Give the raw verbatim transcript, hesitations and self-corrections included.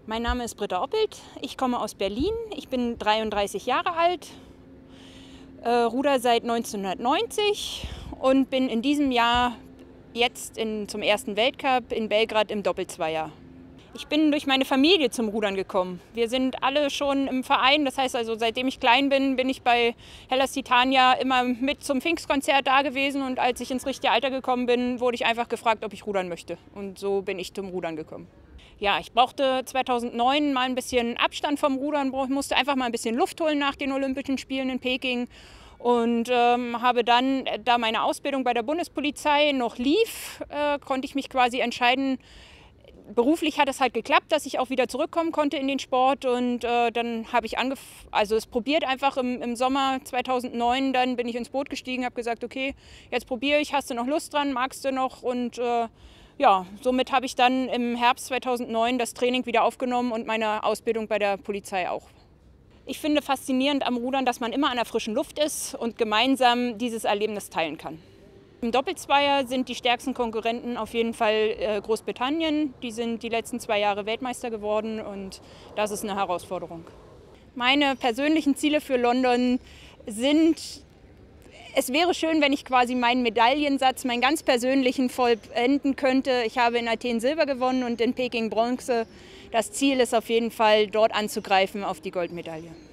Mein Name ist Britta Oppelt, ich komme aus Berlin, ich bin dreiunddreißig Jahre alt, äh, ruder seit neunzehnhundertneunzig und bin in diesem Jahr jetzt in, zum ersten Weltcup in Belgrade im Doppelzweier. Ich bin durch meine Familie zum Rudern gekommen. Wir sind alle schon im Verein, das heißt also seitdem ich klein bin, bin ich bei Hellas Titania immer mit zum Pfingstkonzert da gewesen und als ich ins richtige Alter gekommen bin, wurde ich einfach gefragt, ob ich rudern möchte und so bin ich zum Rudern gekommen. Ja, ich brauchte zweitausendneun mal ein bisschen Abstand vom Rudern, ich musste einfach mal ein bisschen Luft holen nach den Olympischen Spielen in Peking und ähm, habe dann, da meine Ausbildung bei der Bundespolizei noch lief, äh, konnte ich mich quasi entscheiden. Beruflich hat es halt geklappt, dass ich auch wieder zurückkommen konnte in den Sport und äh, dann habe ich angef also es probiert einfach im, im Sommer zweitausendneun, dann bin ich ins Boot gestiegen, habe gesagt, okay, jetzt probiere ich, hast du noch Lust dran, magst du noch und äh, ja, somit habe ich dann im Herbst zweitausendneun das Training wieder aufgenommen und meine Ausbildung bei der Polizei auch. Ich finde faszinierend am Rudern, dass man immer an der frischen Luft ist und gemeinsam dieses Erlebnis teilen kann. Im Doppelzweier sind die stärksten Konkurrenten auf jeden Fall äh, Großbritannien. Die sind die letzten zwei Jahre Weltmeister geworden und das ist eine Herausforderung. Meine persönlichen Ziele für London sind, es wäre schön, wenn ich quasi meinen Medaillensatz, meinen ganz persönlichen, vollenden könnte. Ich habe in Athen Silber gewonnen und in Peking Bronze. Das Ziel ist auf jeden Fall, dort anzugreifen auf die Goldmedaille.